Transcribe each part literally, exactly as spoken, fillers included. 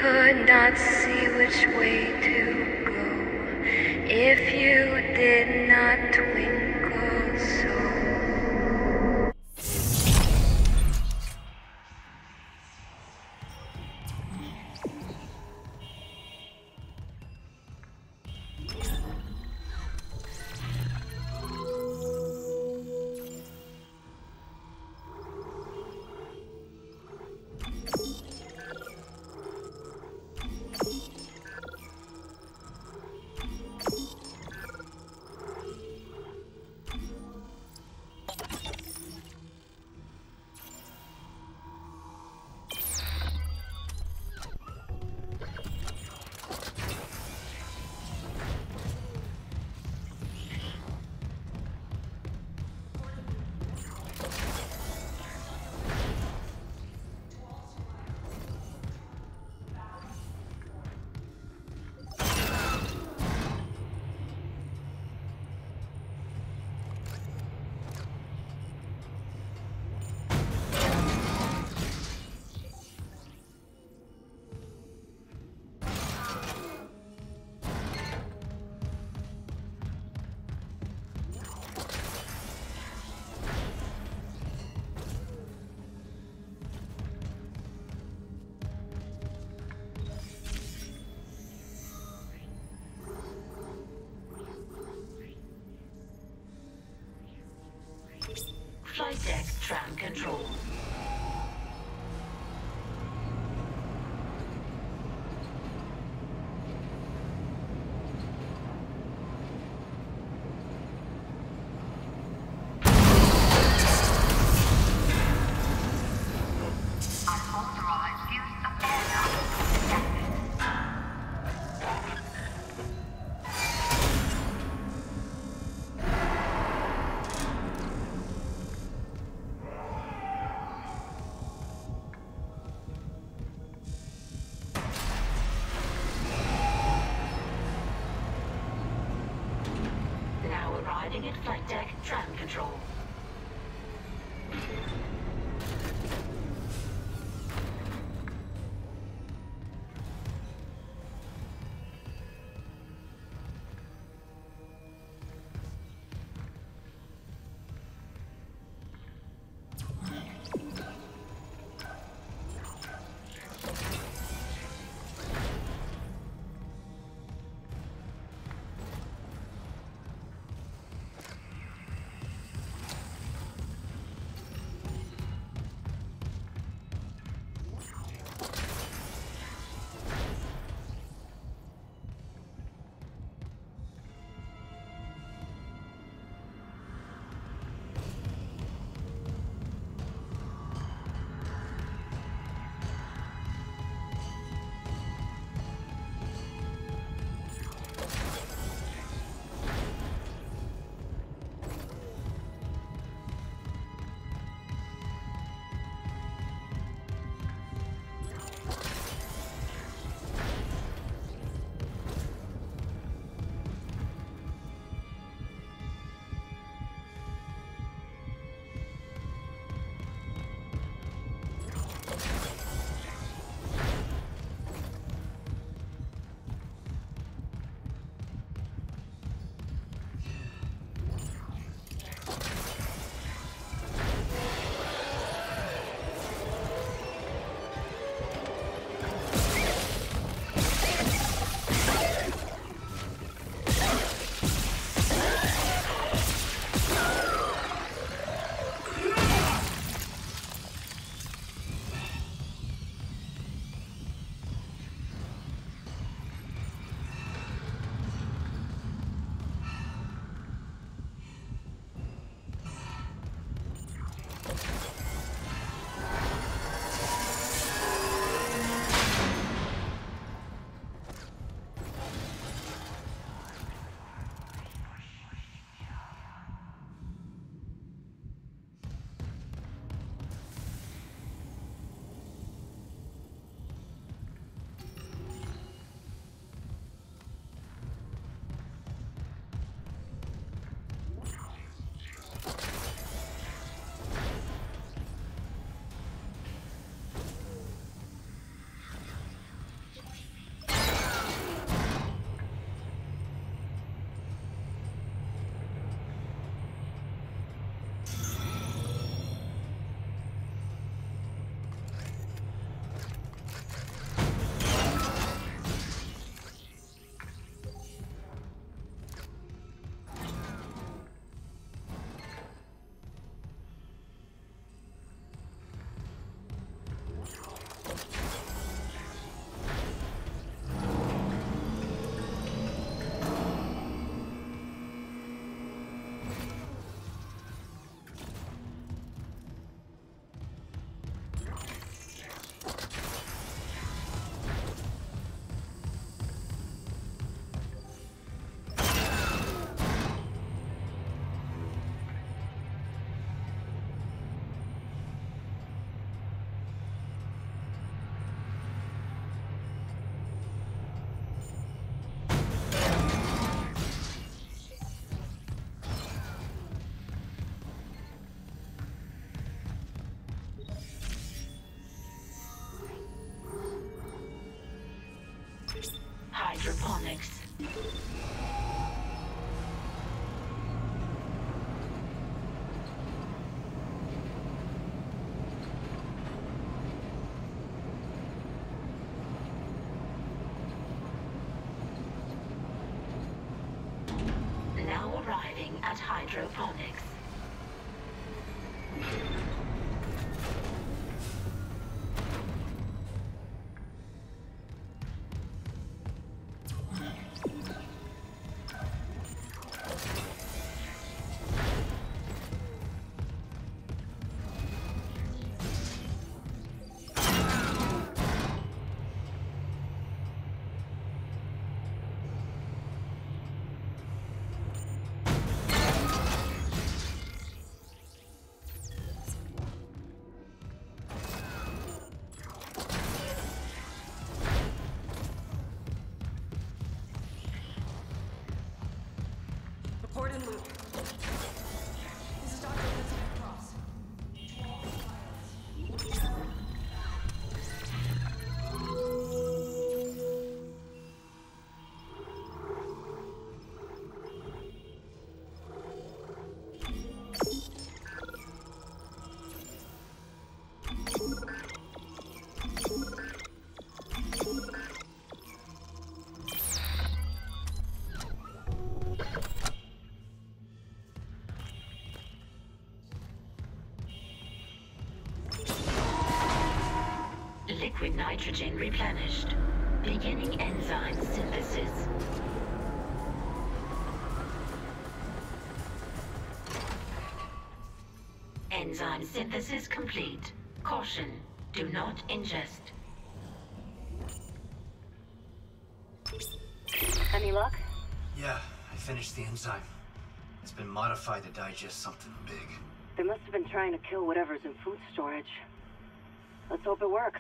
could not see which way to go if you did not twinkle so. Flight deck tram control. Unauthorized use of air Now arriving at flight deck tram control. at hydroponics. Report in loop. This is Doctor Elizabeth Cross. Liquid nitrogen replenished. Beginning enzyme synthesis. Enzyme synthesis complete. Caution, do not ingest. Any luck? Yeah, I finished the enzyme. It's been modified to digest something big. They must have been trying to kill whatever's in food storage. Let's hope it works.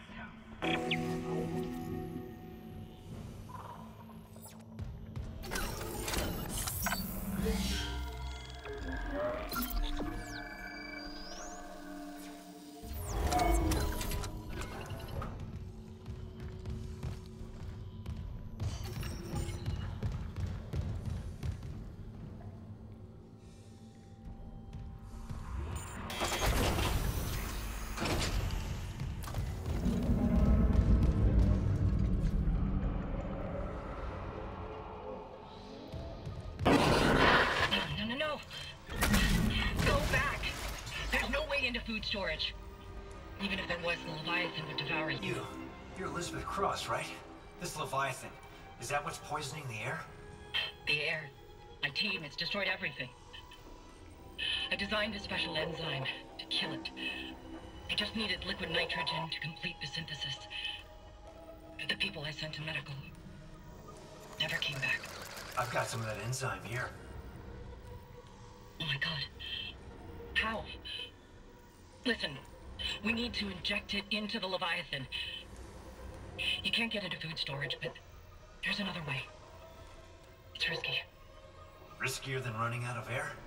No, no, no. Go back. There's no way into food storage. Even if there was, the Leviathan would devour you. You, you're Elizabeth Cross, right? This Leviathan, is that what's poisoning the air? The air. My team, it's destroyed everything. I designed a special enzyme to kill it. I just needed liquid nitrogen to complete the synthesis. The people I sent to medical never came back. I've got some of that enzyme here. Oh my god. How? Listen, we need to inject it into the Leviathan. You can't get into food storage, but there's another way. It's risky. Riskier than running out of air?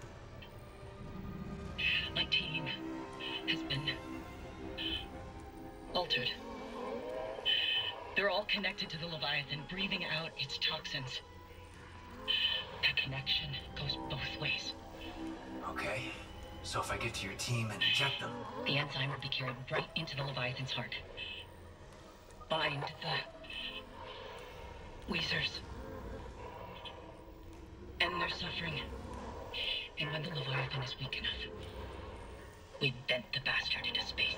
My team has been altered. They're all connected to the Leviathan, breathing out its toxins. That connection goes both ways. Okay, so if I get to your team and inject them... The enzyme will be carried right into the Leviathan's heart. Bind the Weezers. End their suffering. And when the Leviathan is weak enough, we vent the bastard into space.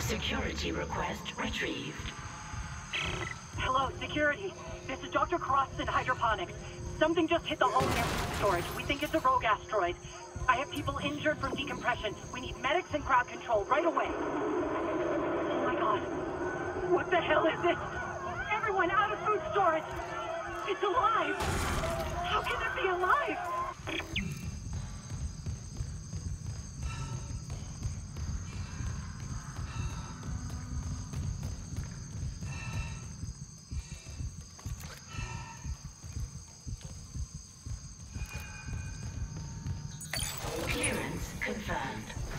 Security request retrieved. Hello, security. This is Doctor Cross in hydroponics. Something just hit the hull near food storage. We think it's a rogue asteroid. I have people injured from decompression. We need medics and crowd control right away. Oh my god. What the hell is this? Everyone out of food storage! It's alive! How can it be alive? Clearance confirmed.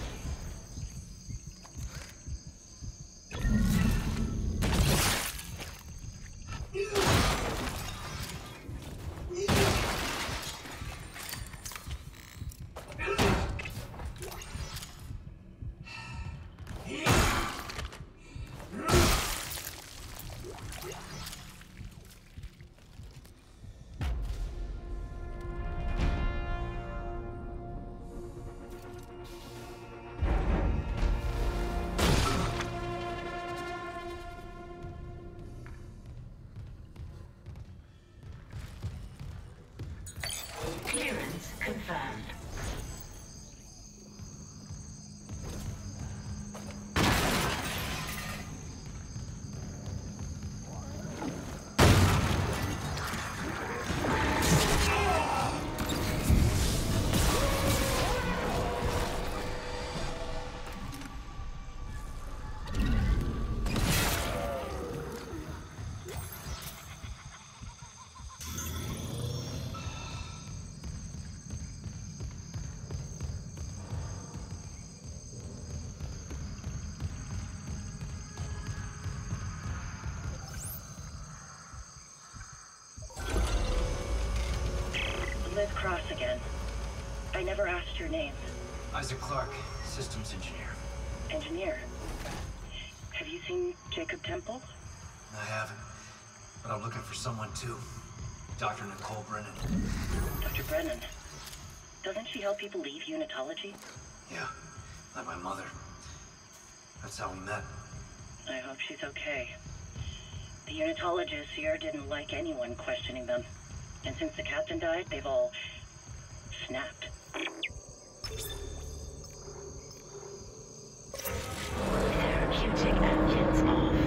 Clearance confirmed. Liz Cross again. I never asked your name. Isaac Clarke, systems engineer. Engineer. Have you seen Jacob Temple? I haven't, but I'm looking for someone too. Doctor Nicole Brennan. Doctor Brennan. Doesn't she help people leave unitology? Yeah, like my mother. That's how we met. I hope she's okay. The unitologists here didn't like anyone questioning them. And since the captain died, they've all snapped. Therapeutic ambience off.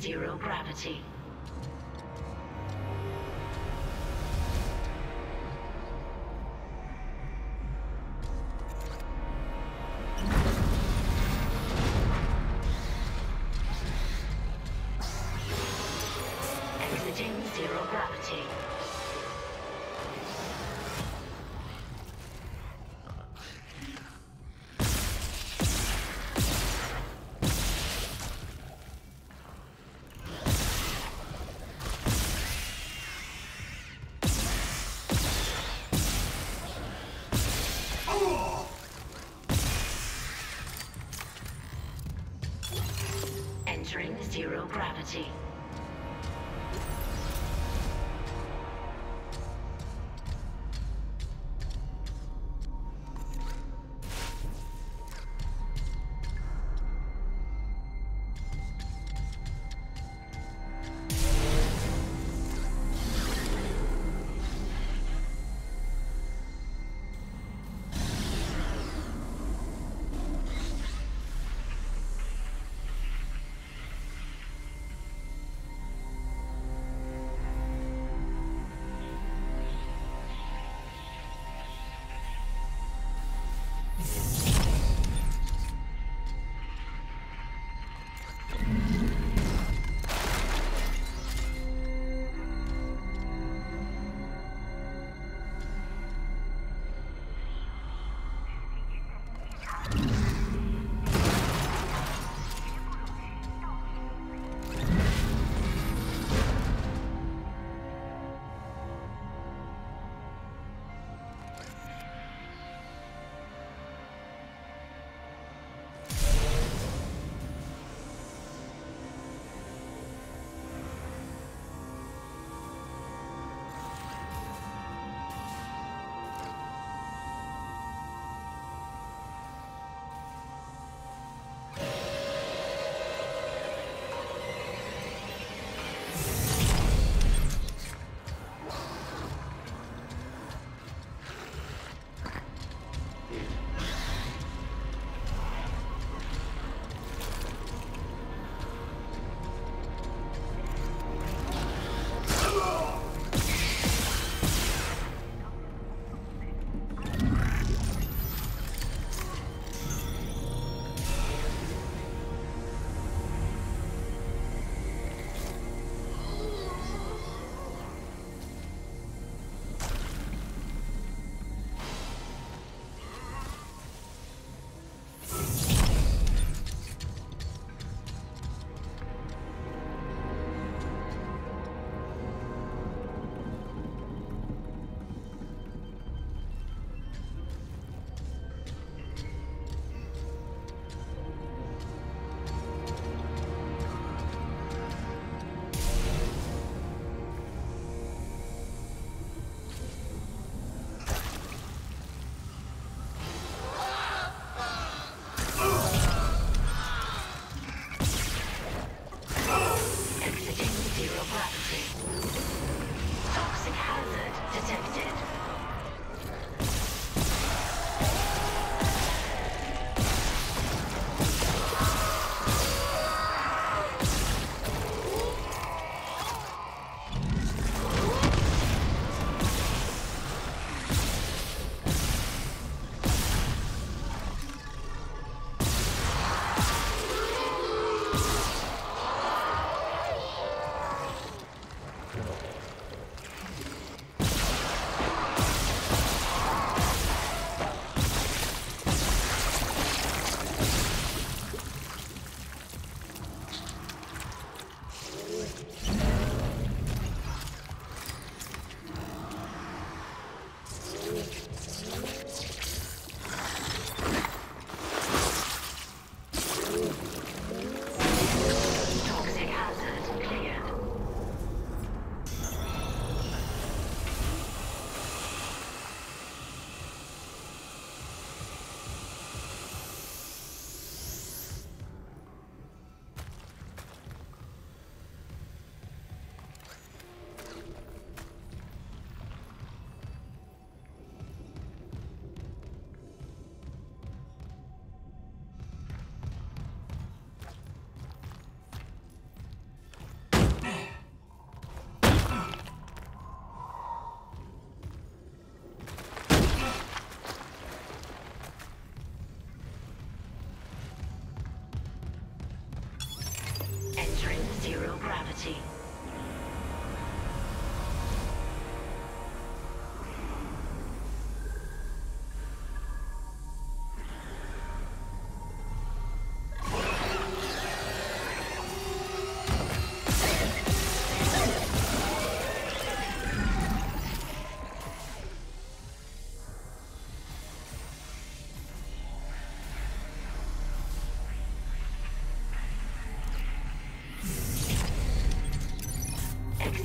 zero gravity. Exiting zero gravity. Entering zero gravity.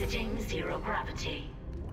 Exiting zero gravity.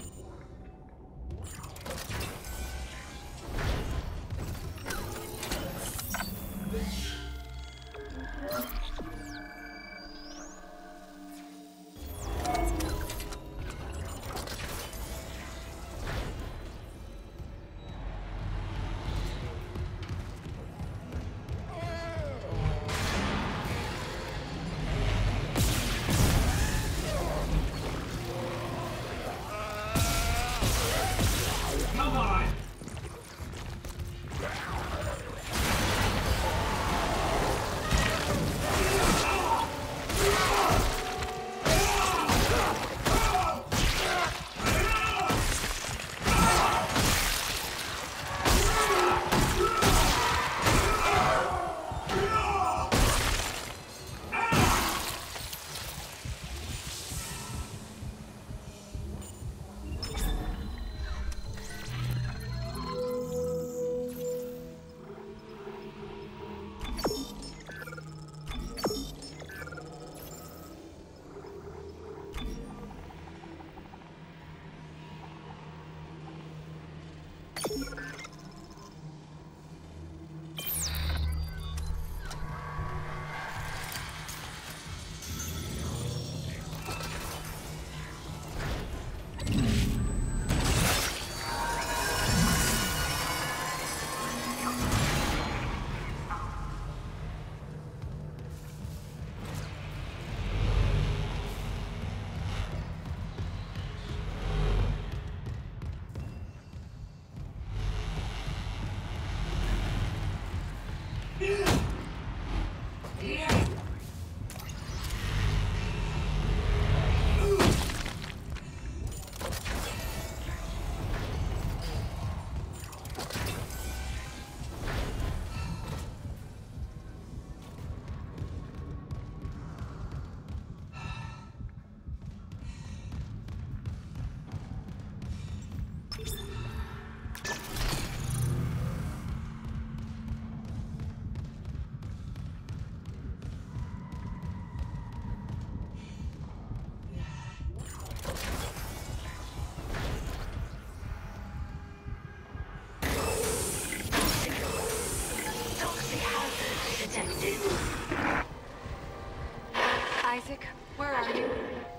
Isaac, where are you?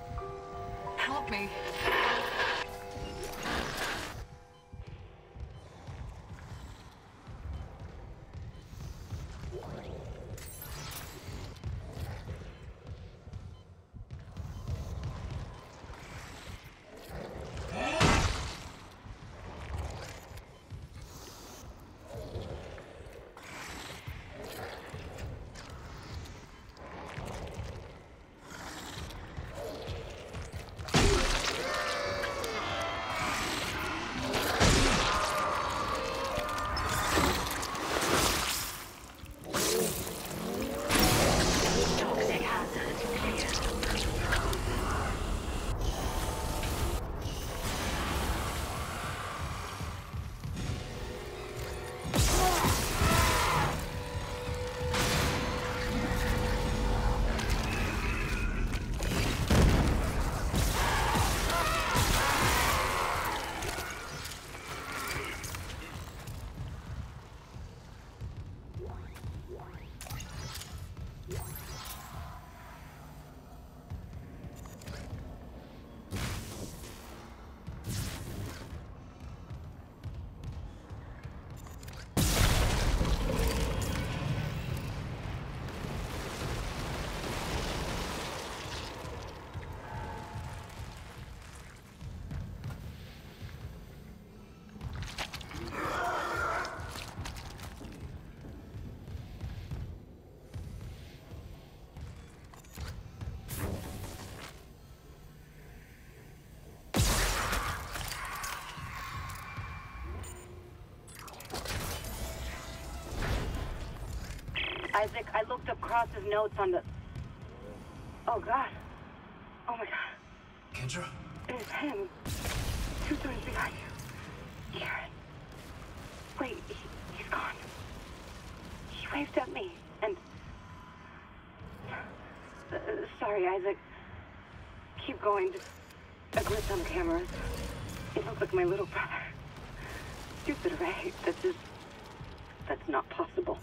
Help me. Isaac, I looked up Cross's notes on the... Oh, God. Oh, my God. Kendra? It's him. Two stories behind you. Karen. Wait, he, he's gone. He waved at me, and... Uh, sorry, Isaac. Keep going. Just On some cameras, it looks like my little brother. Stupid, right? That's just... that's not possible.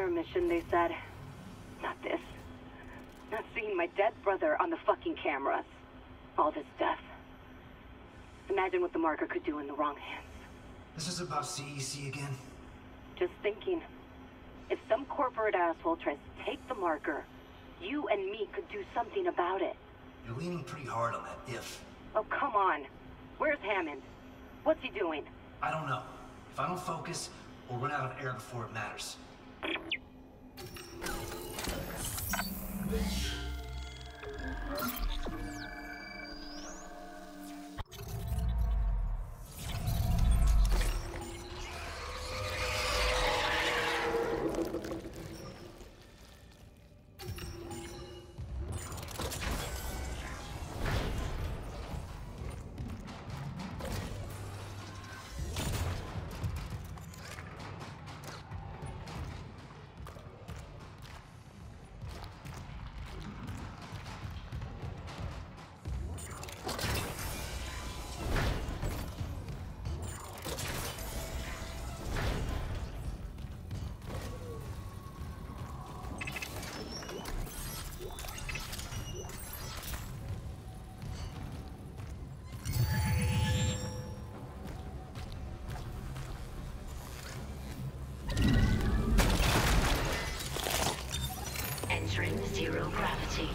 their mission, they said. Not this. Not seeing my dead brother on the fucking cameras. All this death. Imagine what the marker could do in the wrong hands. This is about C E C again? Just thinking. If some corporate asshole tries to take the marker, you and me could do something about it. You're leaning pretty hard on that if. Oh, come on. Where's Hammond? What's he doing? I don't know. If I don't focus, we'll run out of air before it matters. Entering zero gravity.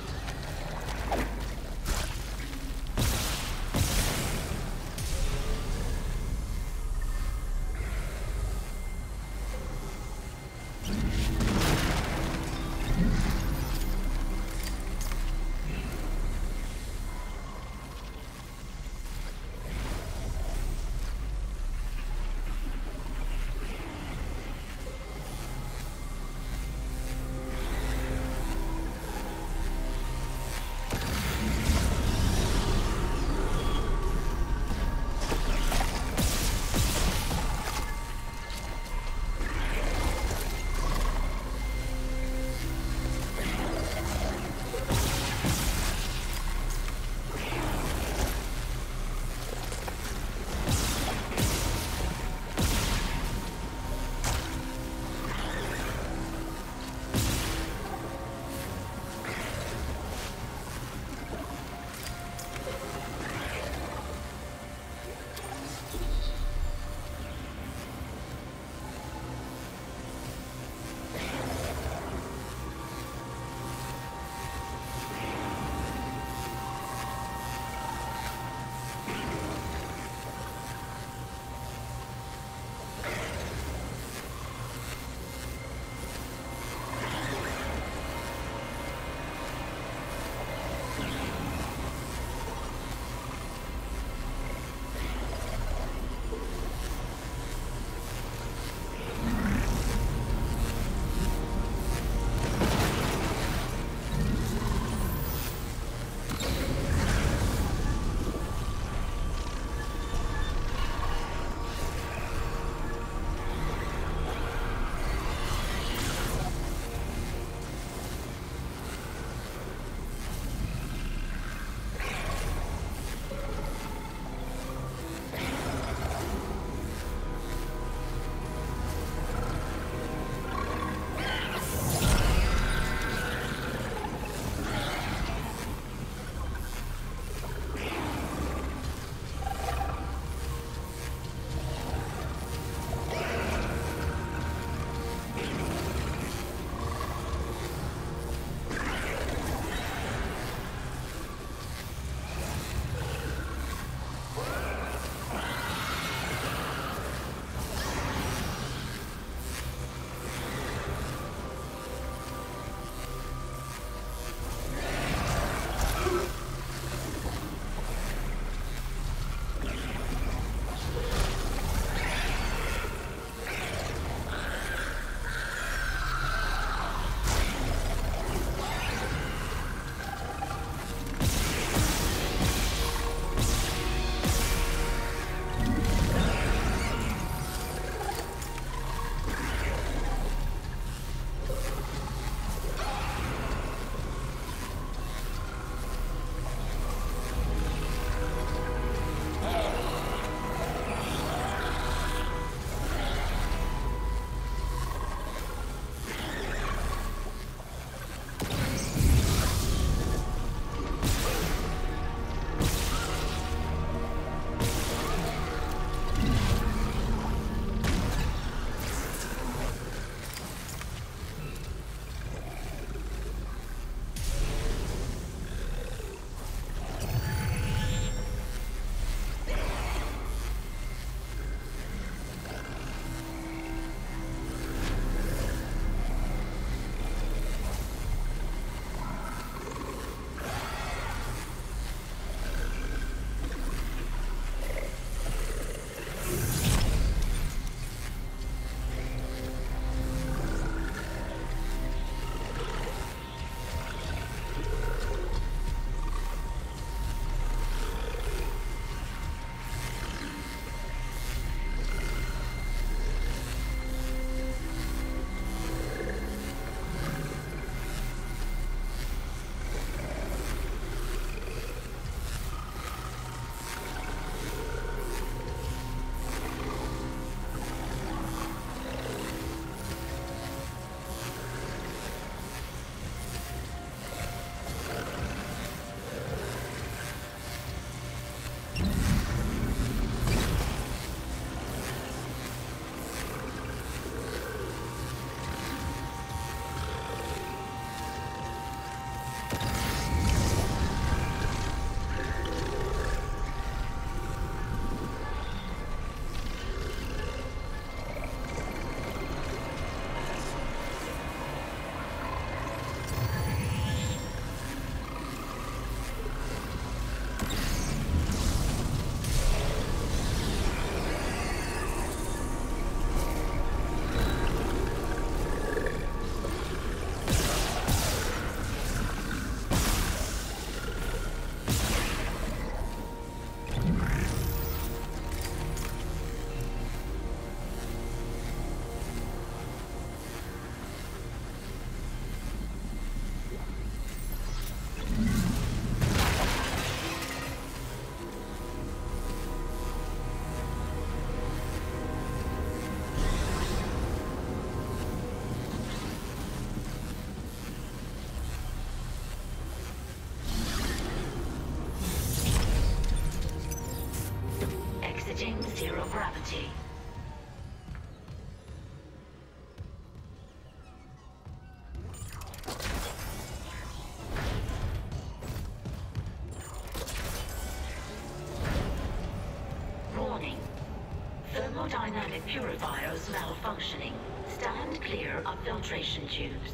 Thermodynamic purifiers malfunctioning. Stand clear of filtration tubes.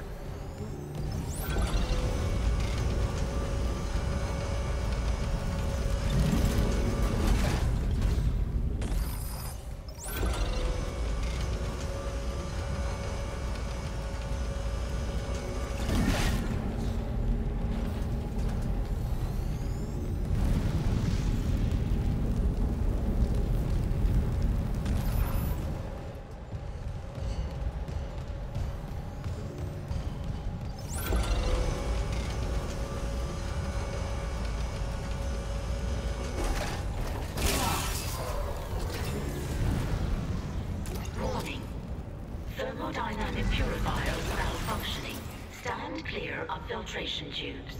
Thermodynamic purifiers malfunctioning. Stand clear of filtration tubes.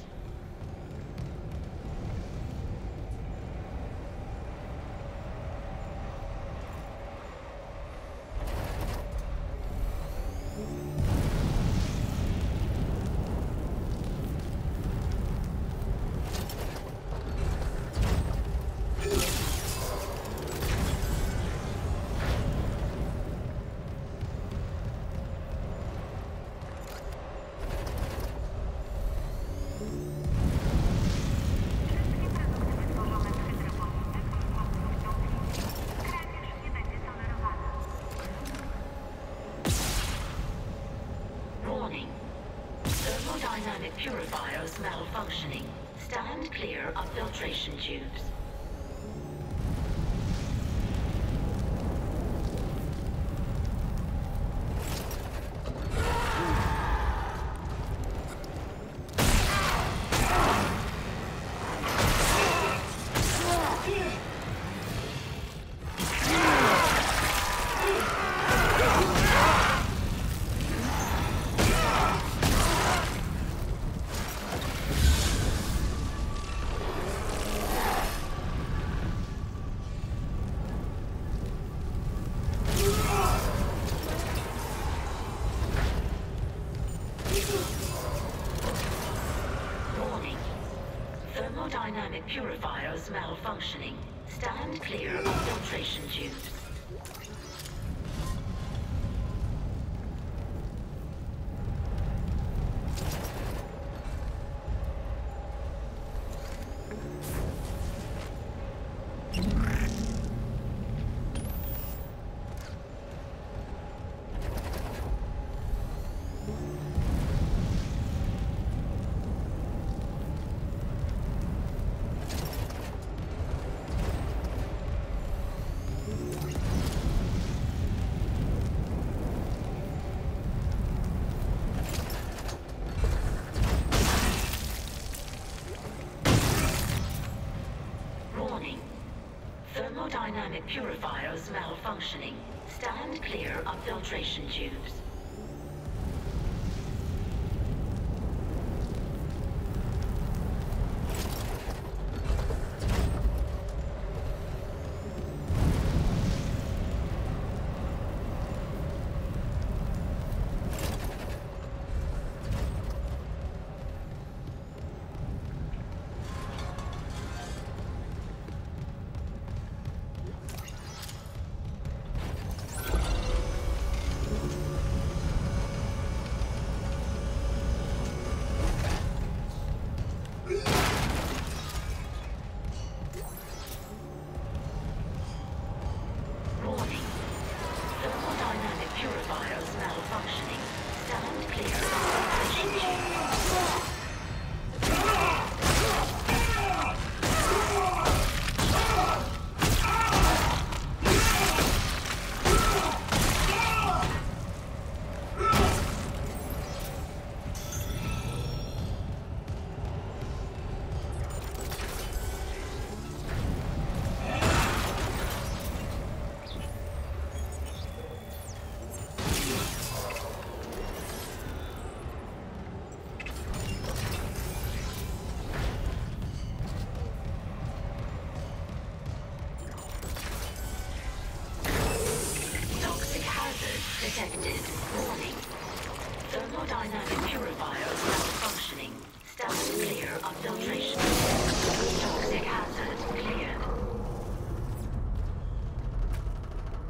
Thermodynamic purifiers malfunctioning. Stand clear of filtration tubes. Thermodynamic purifiers malfunctioning. Stand clear of filtration tubes. Thermodynamic purifiers malfunctioning. Stand clear of filtration tubes. Detected. Warning. Thermodynamic purifiers malfunctioning. Stand clear of filtration. Toxic hazard cleared.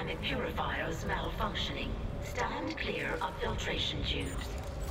ceramic purifiers malfunctioning. Stand clear of filtration tubes.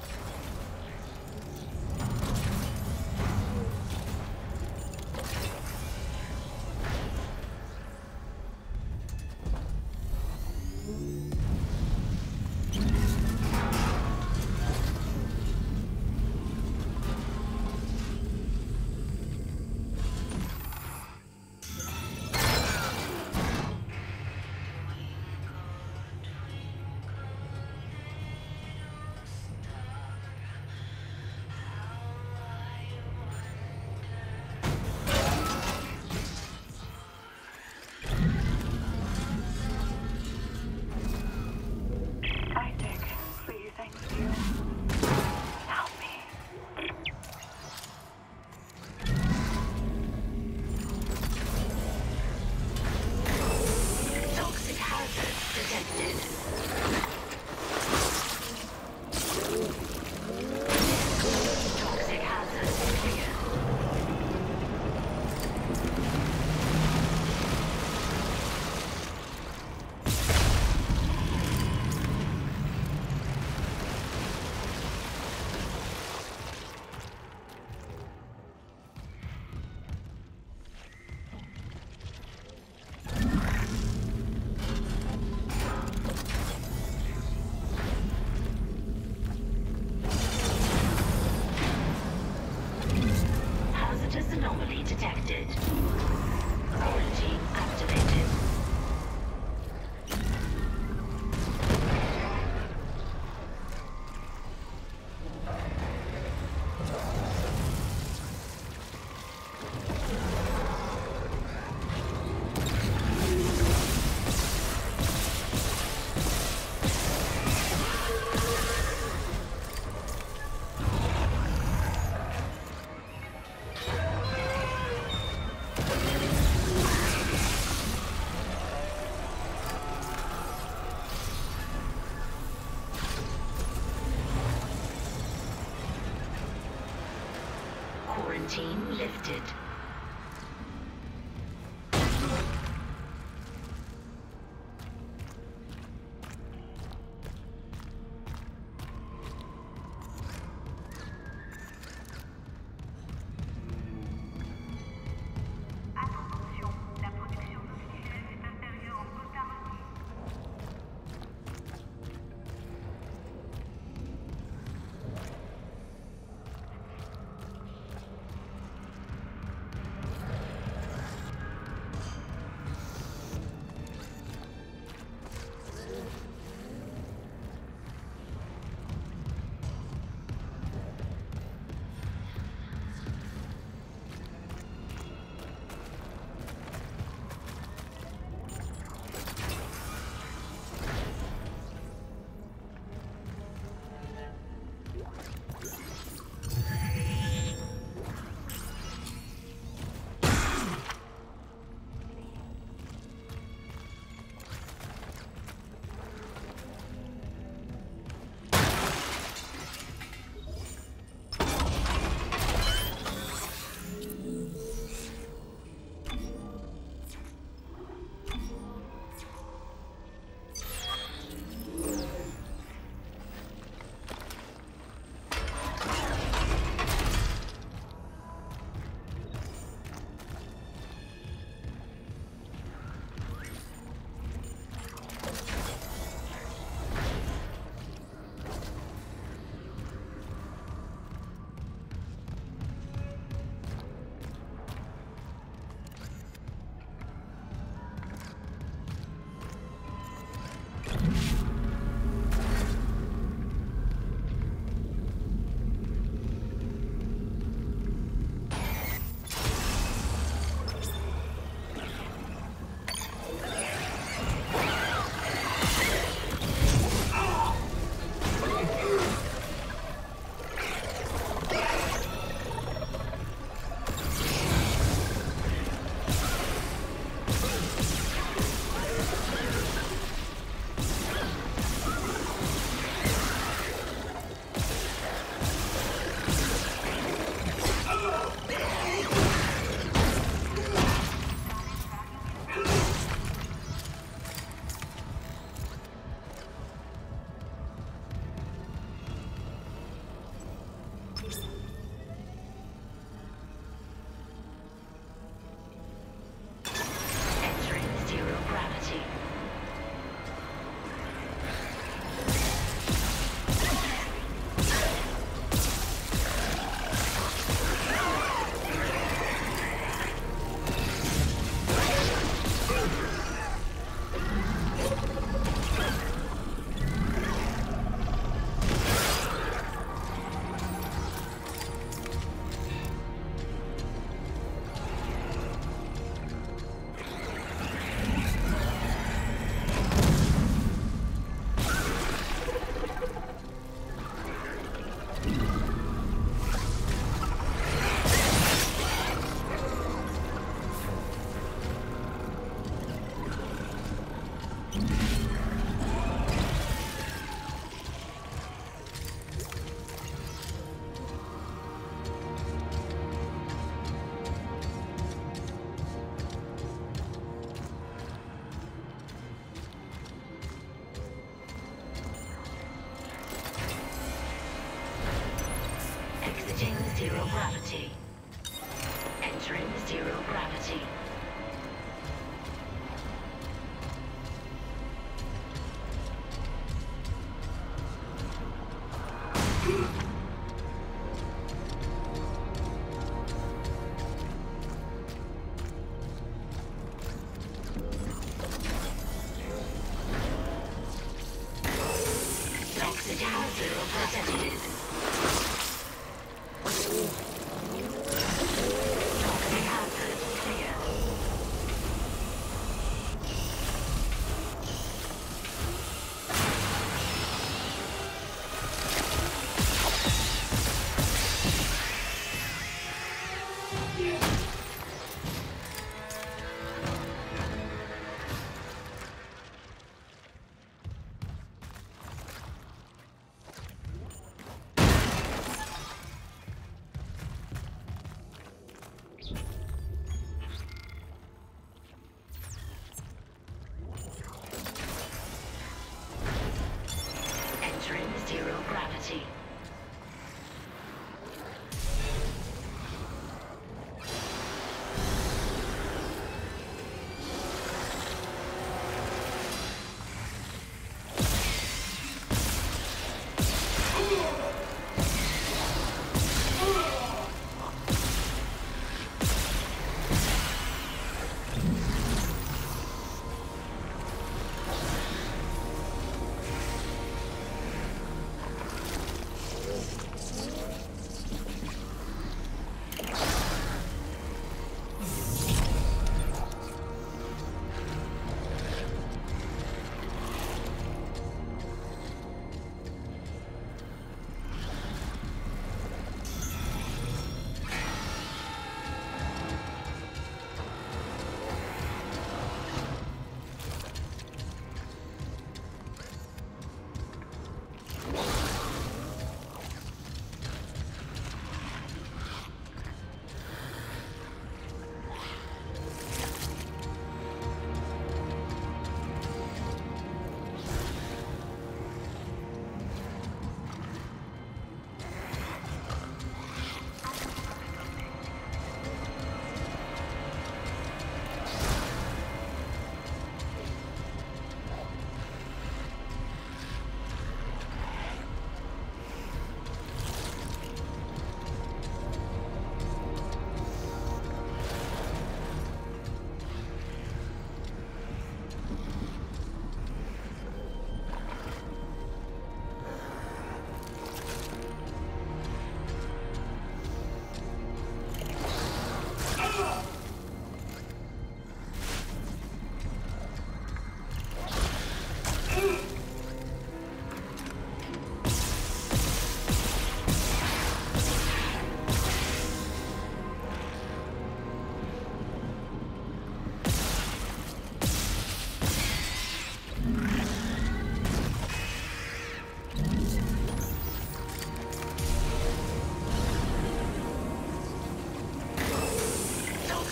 Anomaly detected. Quarantine activated. Quarantine lifted. Attention, la production d'oxygène est inférieure en quota requis.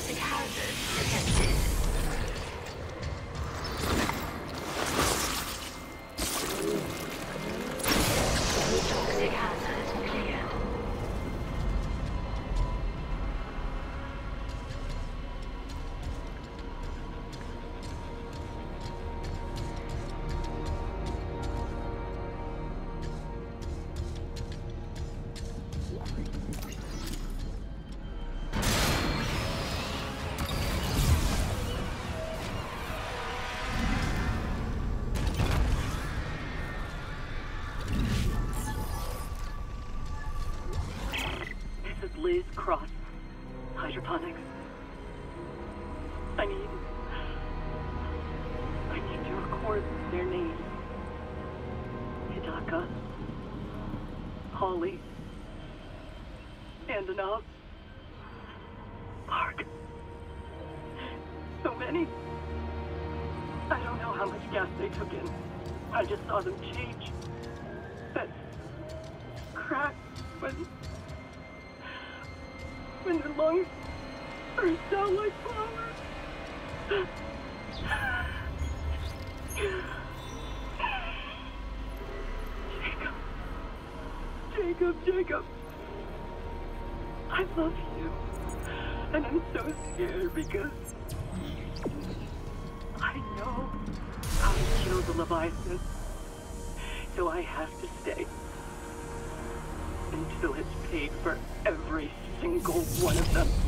Toxic hazard detected. Toxic hazard cleared. Liz Cross, hydroponics. I need... I need to record their names. Hidaka, Holly, Andanov, Park. So many. I don't know how much gas they took in. I just saw them change. That crack when... when their lungs burst out like flowers. Jacob. Jacob, Jacob. I love you. And I'm so scared because I know how to kill the Leviathan. So I have to stay until it's paid for every single one of them.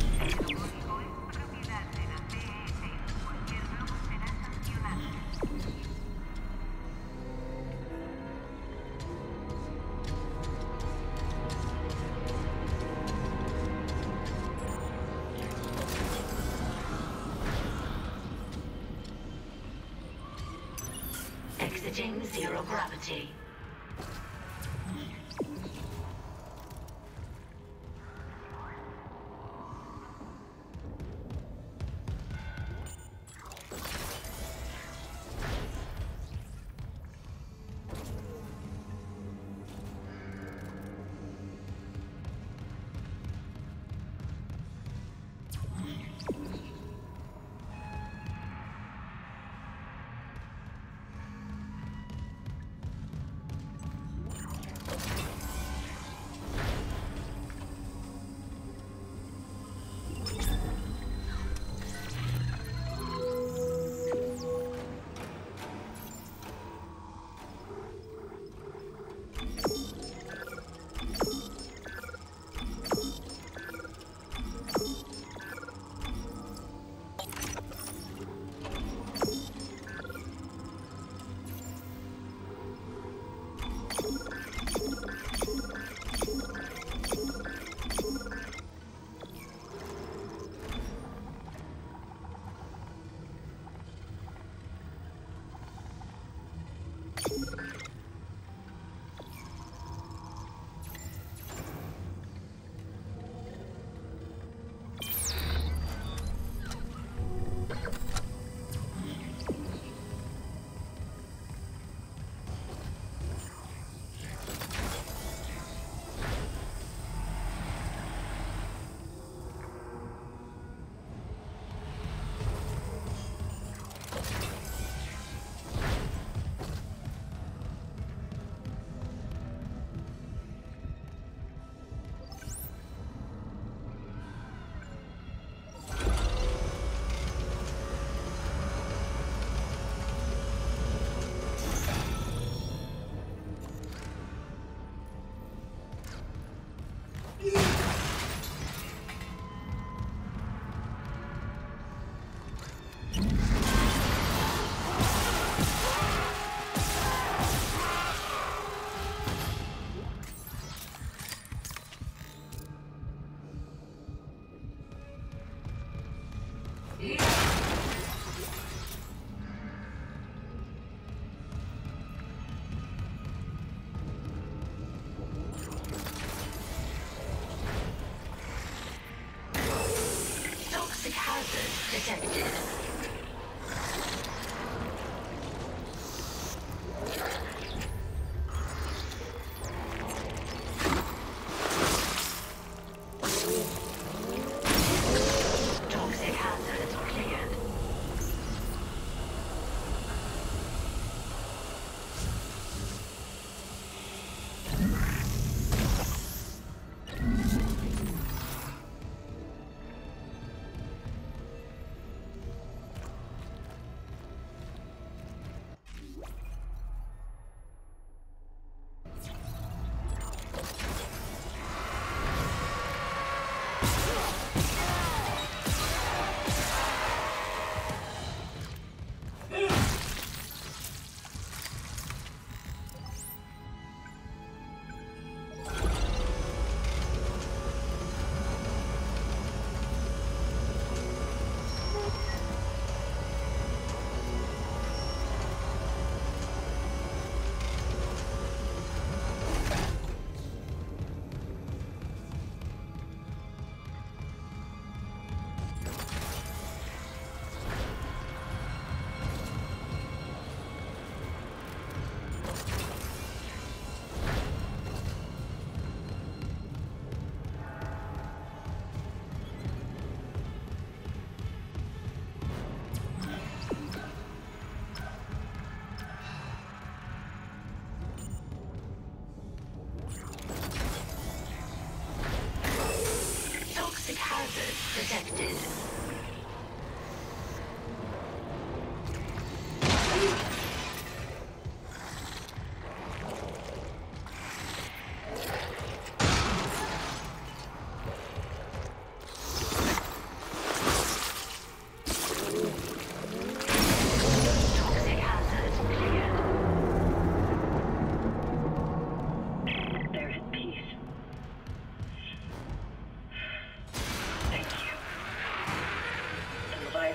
Exiting zero gravity. Detected. Toxic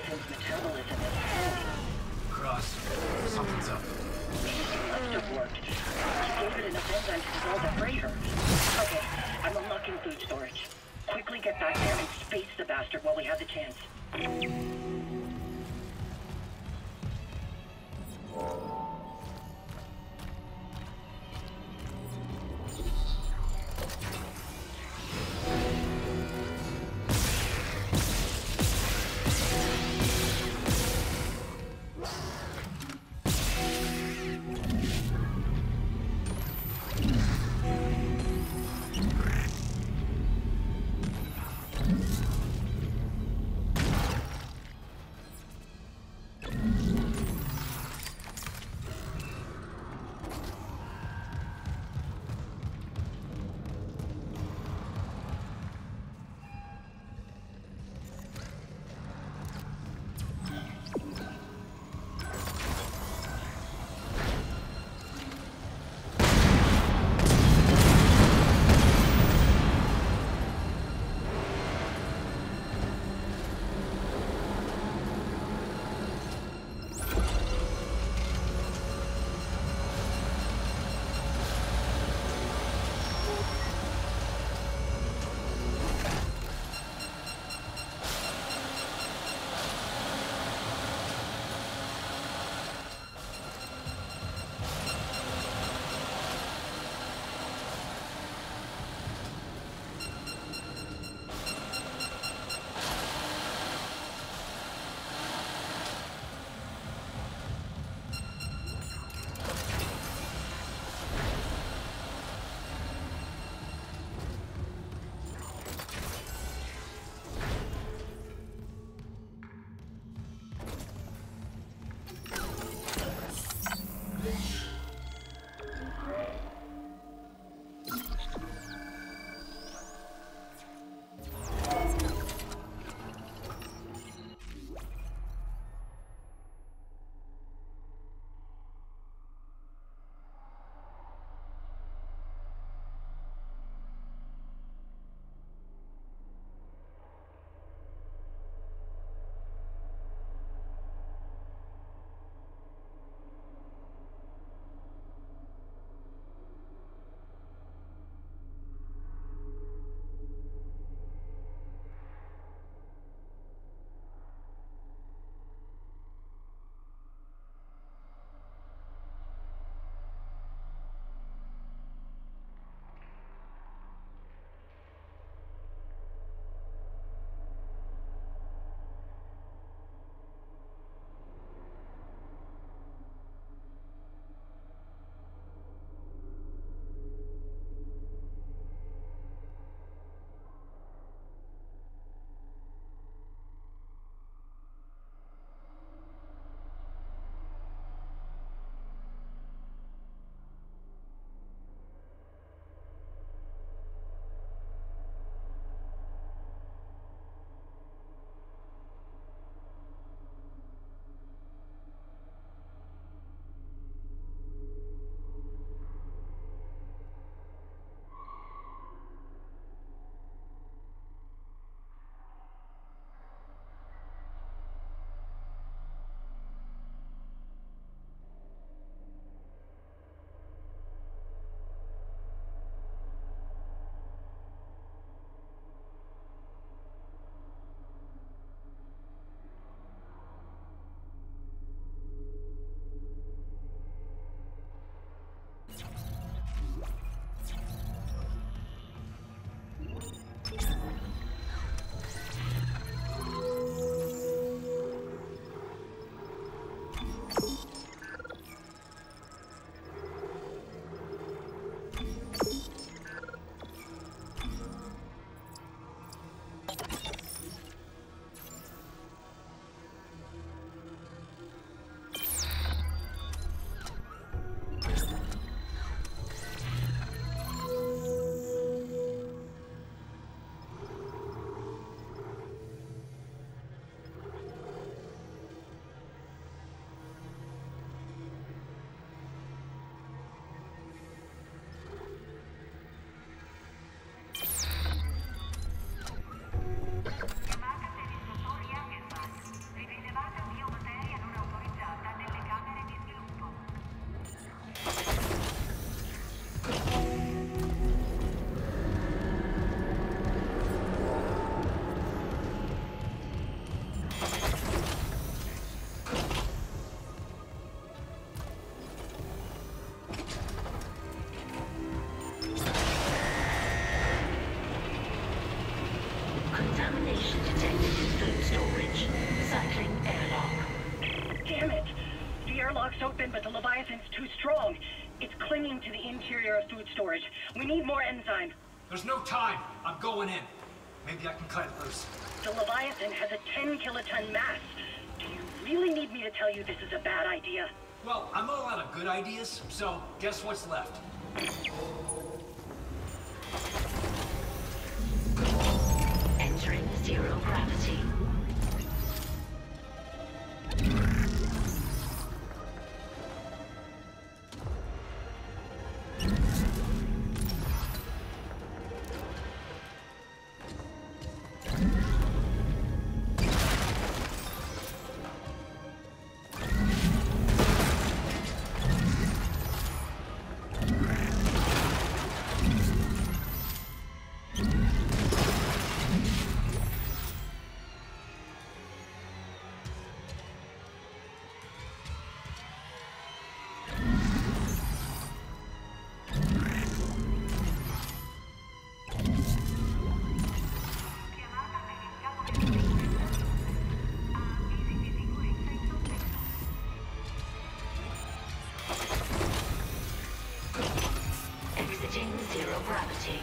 skeleton's metabolism is slowing. Cross. Something's up. It must have worked. You gave it enough enzyme to dissolve the freighter. Okay, I'm unlocking food storage. Quickly get back there and space the bastard while we have the chance. lock's open, but the Leviathan's too strong. It's clinging to the interior of food storage. We need more enzyme. There's no time. I'm going in. Maybe I can cut it loose. The Leviathan has a ten kiloton mass. Do you really need me to tell you this is a bad idea? Well, I'm all out of good ideas, so guess what's left? Entering zero gravity. Exiting zero gravity.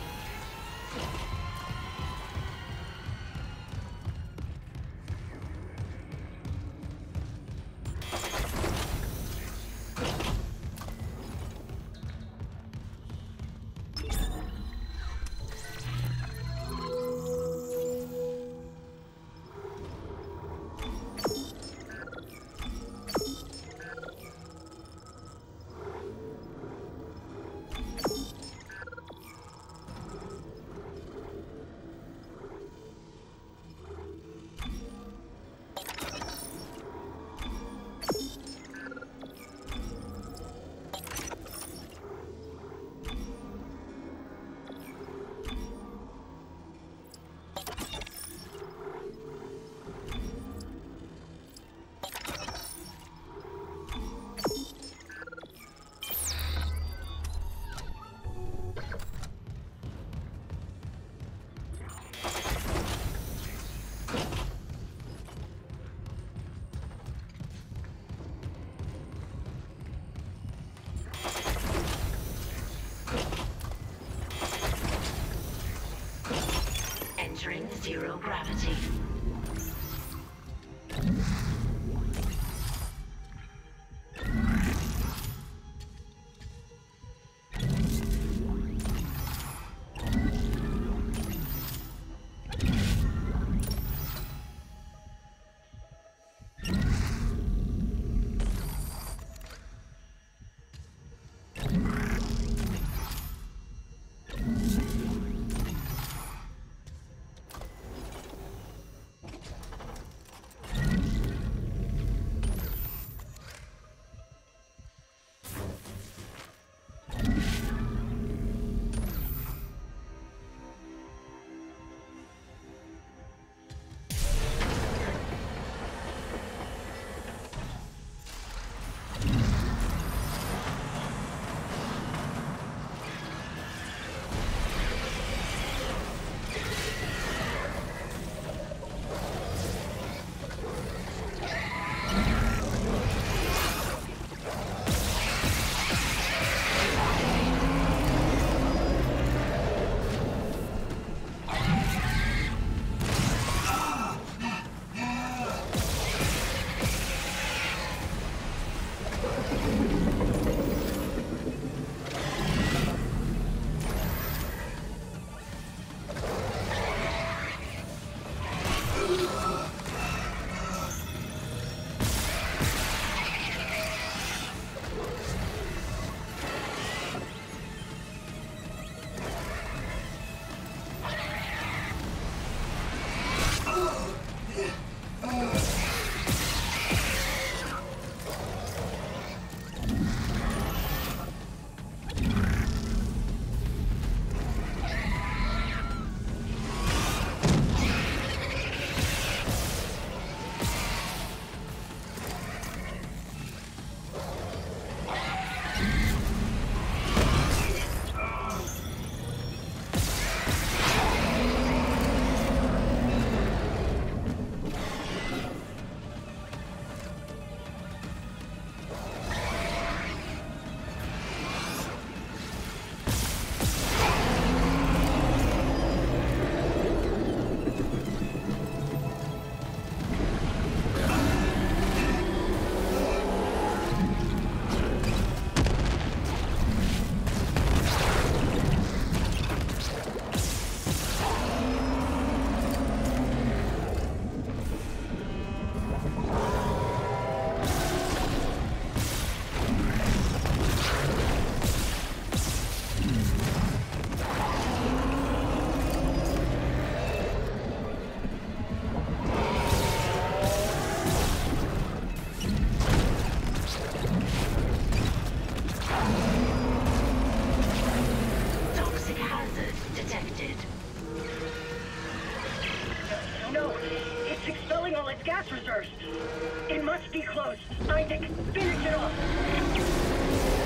Entering zero gravity. must be close. Isaac, finish it off.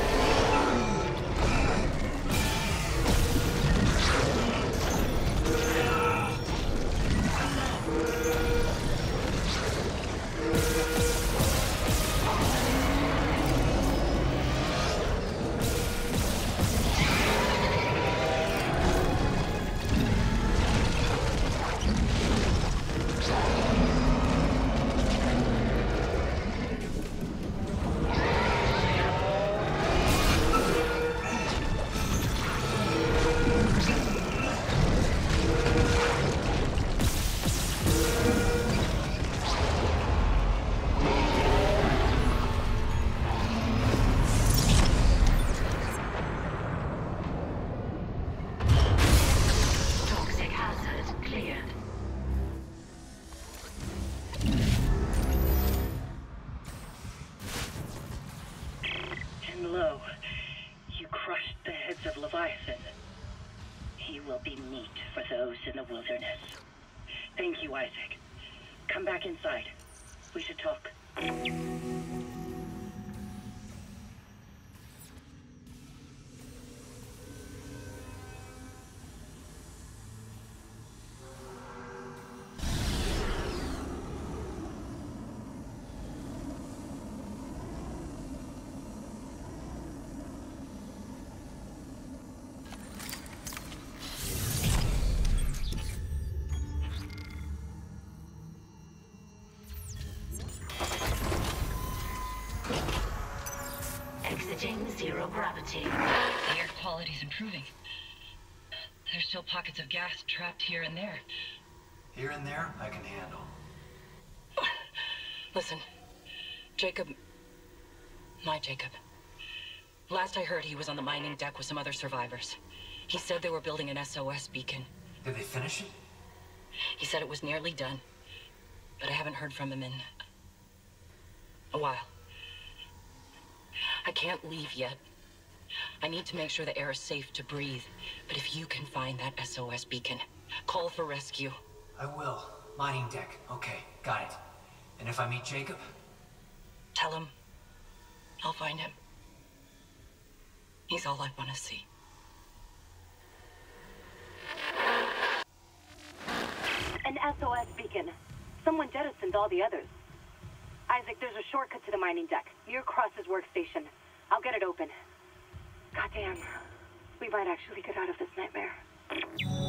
Toxic hazard cleared. And lo, you crushed the heads of Leviathan. He will be meat for those in the wilderness. Thank you, Isaac. Come back inside. We should talk. Exiting zero gravity. The air quality's improving. There's still pockets of gas trapped here and there. Here and there, I can handle. Listen, Jacob... My Jacob. Last I heard, he was on the mining deck with some other survivors. He said they were building an S O S beacon. Did they finish it? He said it was nearly done, but I haven't heard from him in... a while. I can't leave yet. I need to make sure the air is safe to breathe. But if you can find that S O S beacon, call for rescue. I will. Mining deck. Okay, got it. And if I meet Jacob? Tell him I'll find him. He's all I want to see. An S O S beacon. Someone jettisoned all the others. Isaac, there's a shortcut to the mining deck, near Cross's workstation. I'll get it open. Goddamn. We might actually get out of this nightmare.